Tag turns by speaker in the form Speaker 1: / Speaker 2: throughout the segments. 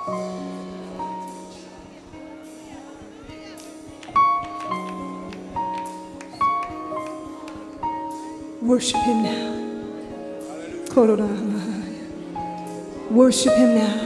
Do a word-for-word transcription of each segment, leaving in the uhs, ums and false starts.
Speaker 1: Worship him now. Worship him now.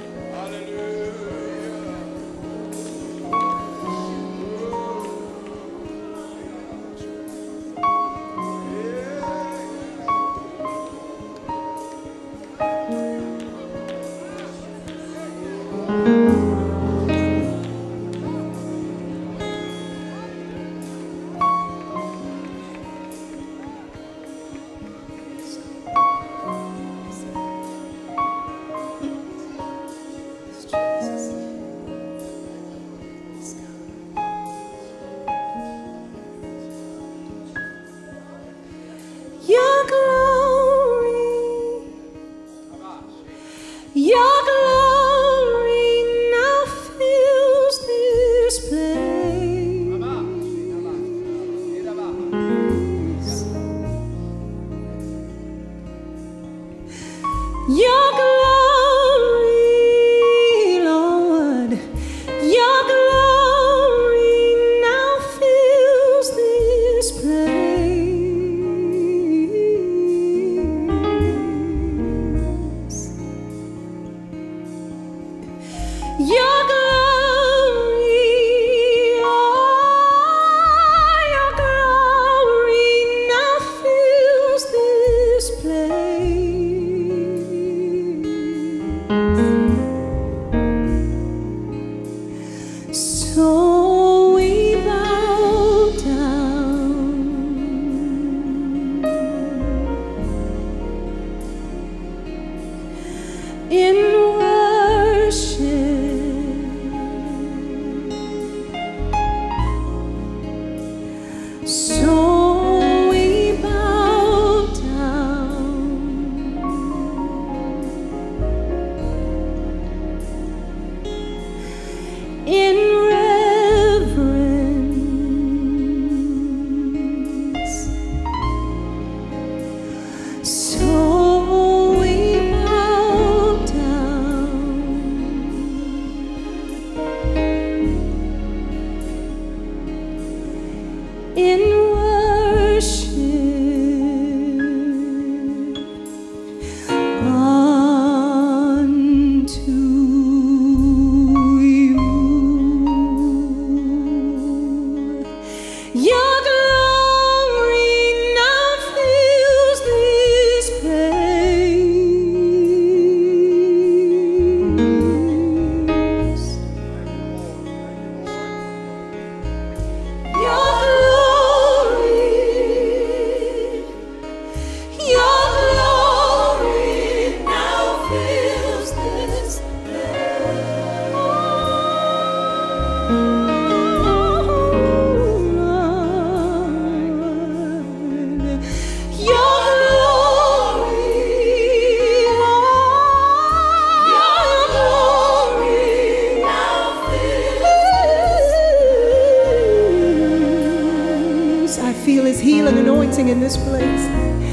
Speaker 1: In this place,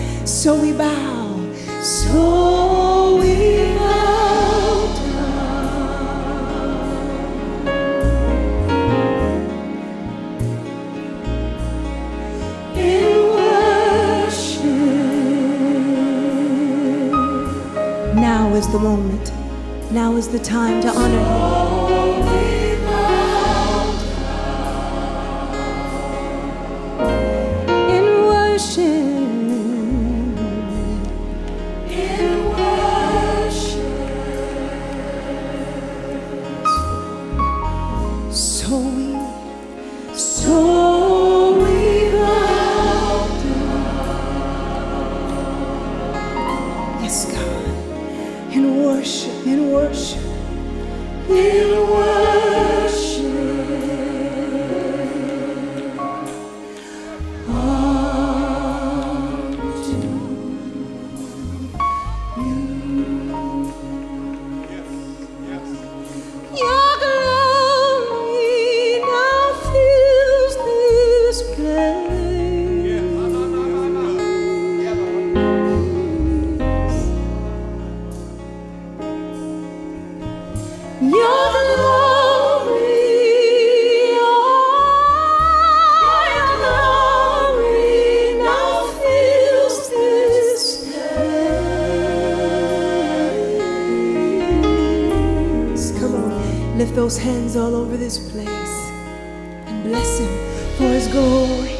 Speaker 1: so we bow, so we bow down in worship. Now is the moment. Now is the time to honor him. Your glory, oh, your glory now fills this place. Come on, lift those hands all over this place and bless him for his glory.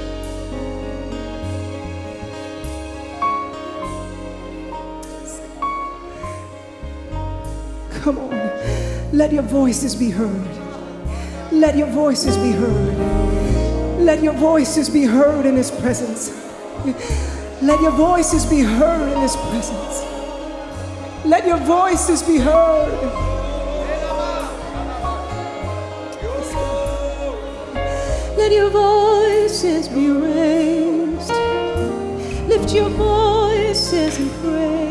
Speaker 1: Come on, let your voices be heard. Let your voices be heard. Let your voices be heard in his presence. Let your voices be heard in his presence. Let your voices be heard. Let your voices be raised. Lift your voices and pray.